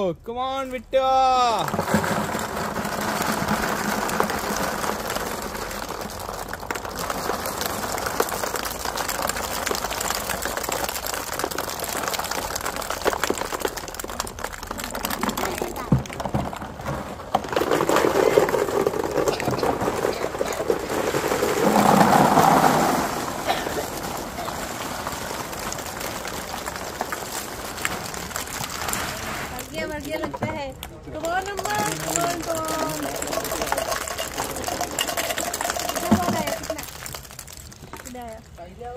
Come on Bittu. बढ़िया लगता है। कमान अम्मा, कमान कमान। कितना आया? कितना आया?